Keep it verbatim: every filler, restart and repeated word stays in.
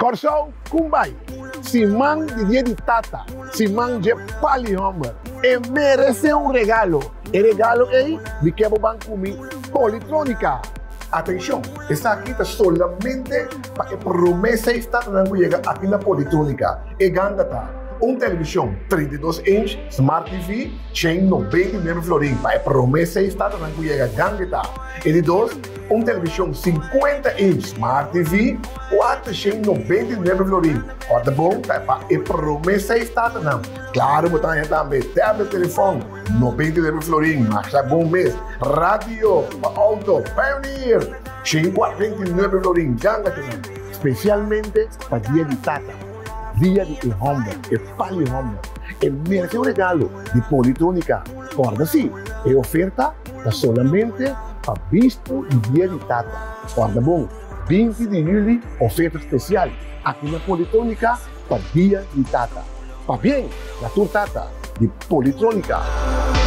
Corsão, Kumbai, Simão de dia de tata, Simão de palihomber, e merece um regalo. E regalo é de que vão comer Politrônica. Atenção, esta aqui está solamente para que promessa está dando chegar aqui na Politrônica. E ganda tá. Um televisão trinta e dois inch, Smart T V, cento e noventa e nove florim. Para promessa está dando chegar ganda tá. E de dois, um televisão cinquenta inch, Smart T V, quatrocentos e noventa e nove florim. Ora bom, para a promessa está dando. Claro, botar aí também. Tablet, telefone, noventa e nove florim. Mas é bom mês. Rádio, auto, Pioneer, cento e quarenta e nove florim. Ganda tá. Especialmente para dia de tata. Dia de e-homber, e palihomber, e merece um regalo de Politrônica. Ora sim, é oferta da solamente para bispo e dia de tata. Ora bom, vinte de julho, oferta especial aqui na Politrônica para dia de tata. Para bem, la tua tata de Politrônica.